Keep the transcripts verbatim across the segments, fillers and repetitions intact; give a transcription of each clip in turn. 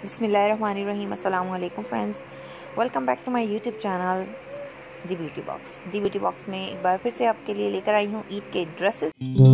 बिस्मिल्लाहिर्रहमानिर्रहीम। अस्सलाम वालेकुम friends, welcome back to my YouTube channel the beauty box. The beauty box में एक बार फिर से आपके लिए लेकर आई हूँ ईद के ड्रेसेस।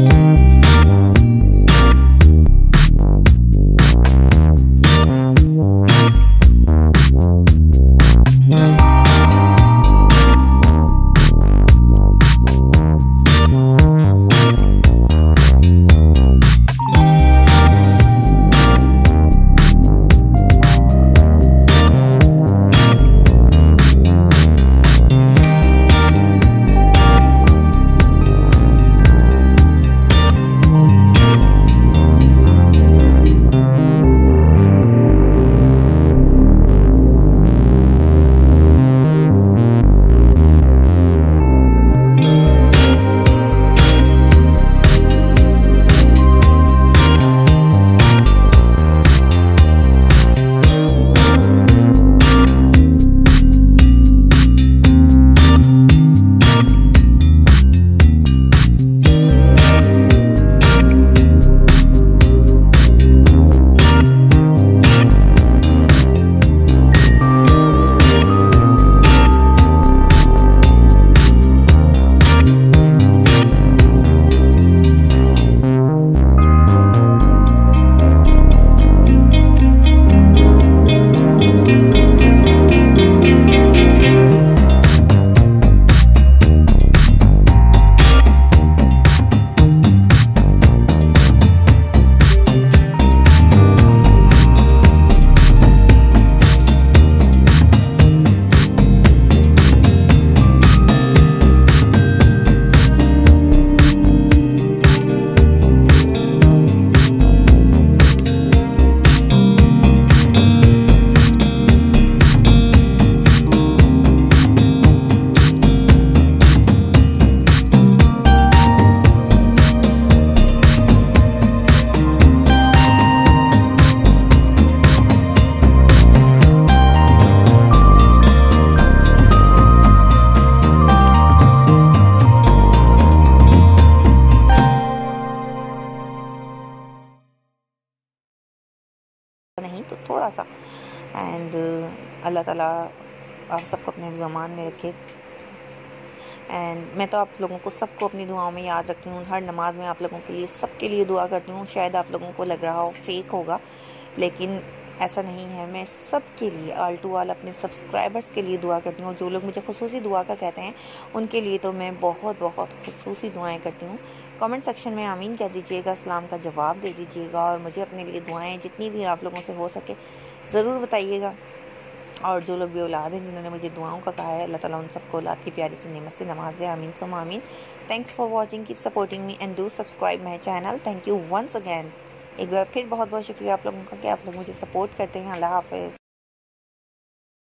नहीं तो थोड़ा सा एंड अल्लाह ताला आप सबको अपने ज़मान में रखे। एंड मैं तो आप लोगों को सबको अपनी दुआओं में याद रखती हूँ। हर नमाज में आप लोगों के लिए सबके लिए दुआ करती हूँ। शायद आप लोगों को लग रहा हो फेक होगा, लेकिन ऐसा नहीं है। मैं सबके लिए आल टू आल अपने सब्सक्राइबर्स के लिए दुआ करती हूँ। जो लोग मुझे खुसूसी दुआ का कहते हैं उनके लिए तो मैं बहुत बहुत खुसूसी दुआएं करती हूँ। कमेंट सेक्शन में आमीन कह दीजिएगा, सलाम का जवाब दे दीजिएगा और मुझे अपने लिए दुआएं जितनी भी आप लोगों से हो सके ज़रूर बताइएगा। और जो लोग भी औलाद हैं जिन्होंने मुझे दुआओं का कहा है, अल्लाह ताला उन सबको औलाद की प्यारी सी नेमत से नमाज दे। आमीन सुम्मा आमीन। Thanks for watching, keep supporting me and do subscribe my channel. Thank you once again. एक बार फिर बहुत बहुत शुक्रिया आप लोगों का कि आप लोग मुझे सपोर्ट करते हैं। अल्लाह हाफ़िज़।